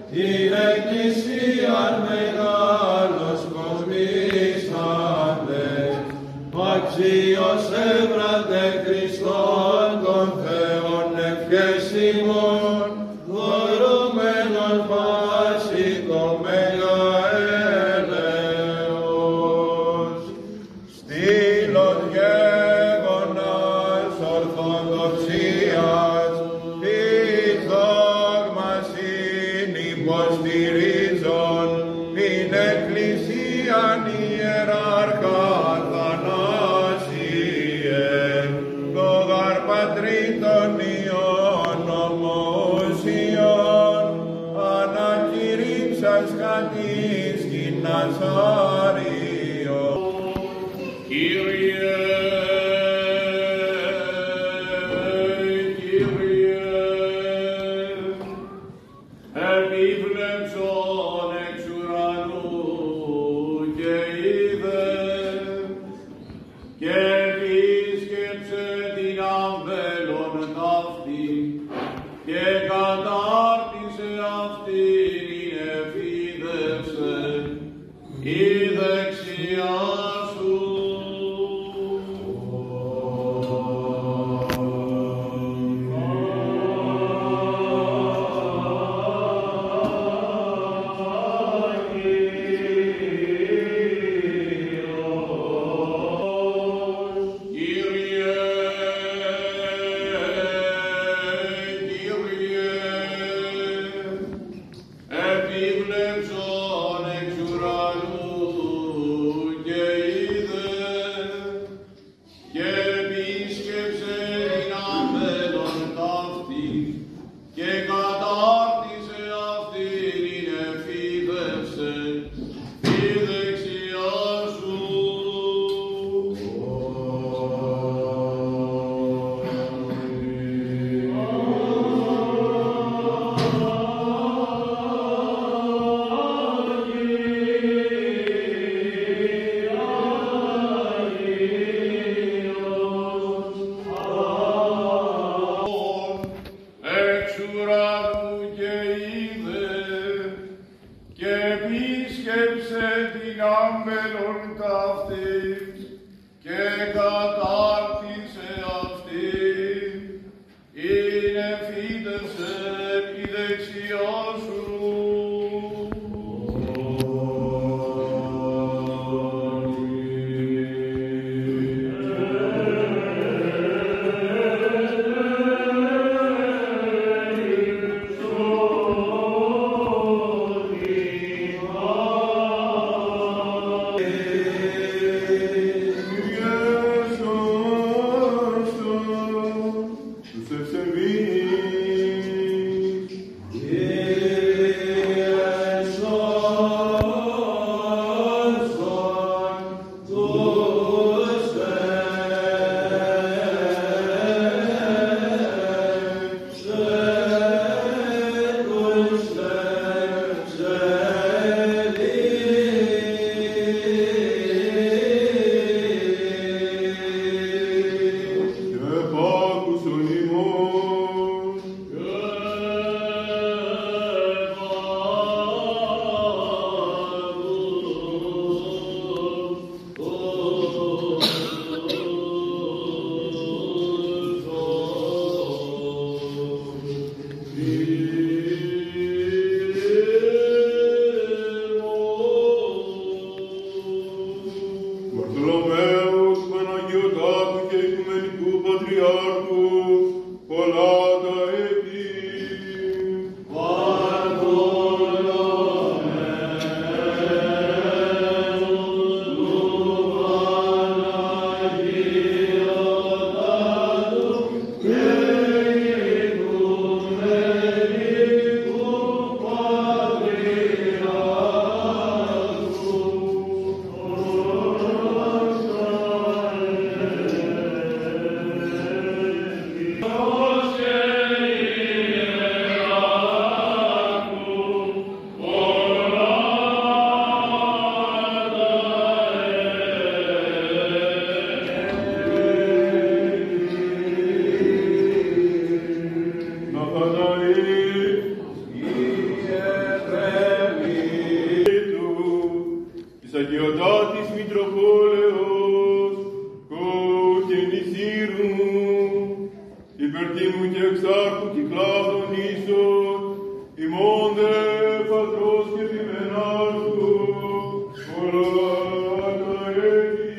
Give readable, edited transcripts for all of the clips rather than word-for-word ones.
την Εκκλησίαν μεγάλος κοσμήσαντες, αξίως έβρατε Χριστόν των Θεών ευχές ημών, δωρούμενον πάση το μέγα έλεος. Στήλος γέγονας ορθοδοξίας, εις δόγμασιν υποστηρίζον, την Εκκλησίαν ιεράρχα Αθανάσιε, το γαρ Πατρί των Υιών ομοσιών, ανακηρύξας κατής την Ναζάριο. Κύριε, επίβλεψον εξ ουρανού και είδε και επίσκεψε την αμβέλων ταύτη και κατάρτισε αυτήν εφίδευσε η δεξιά σου. Επίβλεψον εξ ουρανού και είδε και επίσκεψε την αμβέλων ταύτη και κατάρτισε αυτήν εφίδευσε η δεξιά σου. Εξ ουρανού και είδε και επίσκεψε την άμπελον ταύτη και κατάρτισε αυτήν, είναι εφίδευσε η δεξιά σου. Yesu πατρός και διμενάς του, όλα τα έτη.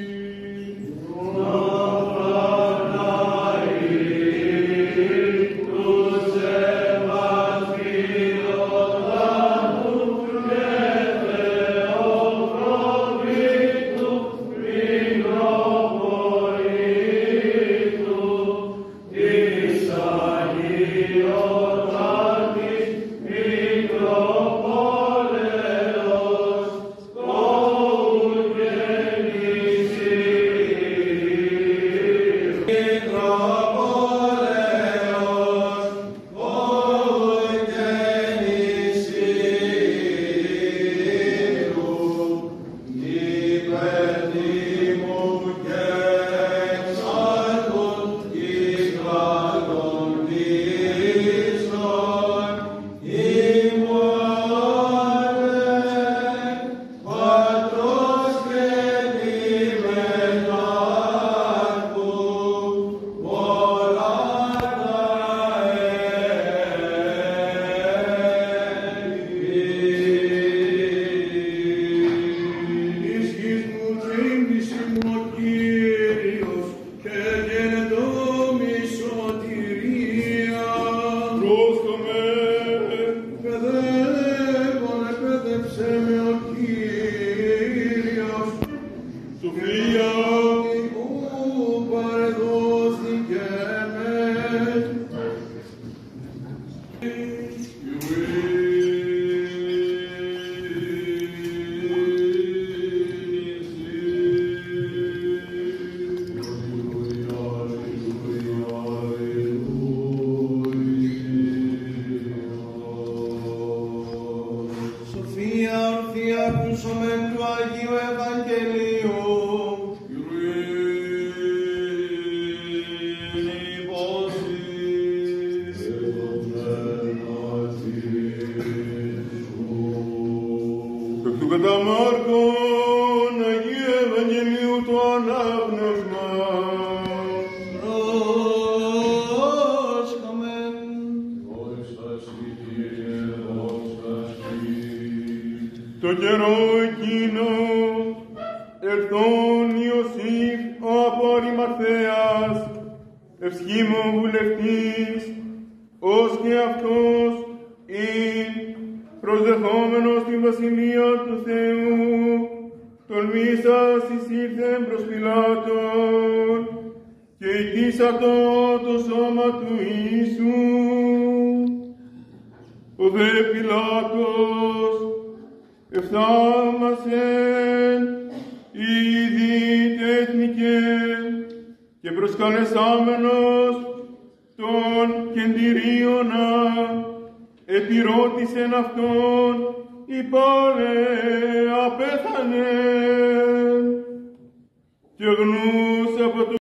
Κατά Μάρκον Αγίου Ευαγγελίου το ανάγνωσμα. Πρόσχομεν. Δόξα σοι, Κύριε, δόξα σοι. Το καιρό εκείνο ερθών Ιωσήφ από Αριμαθαίας, ευσχήμων βουλευτής, ως και αυτός προσδεχόμενος την Βασιλεία του Θεού, τολμήσας εισήλθεν προς Πιλάτων και οικίσατο το σώμα του Ιησού. Ο δε Πιλάτος εφθάμασεν ήδη τέθνηκε και προσκαλεσάμενος τον κεντηρίωνα επιρώτησεν αυτόν, είπαλε απέθανε και γνούς από το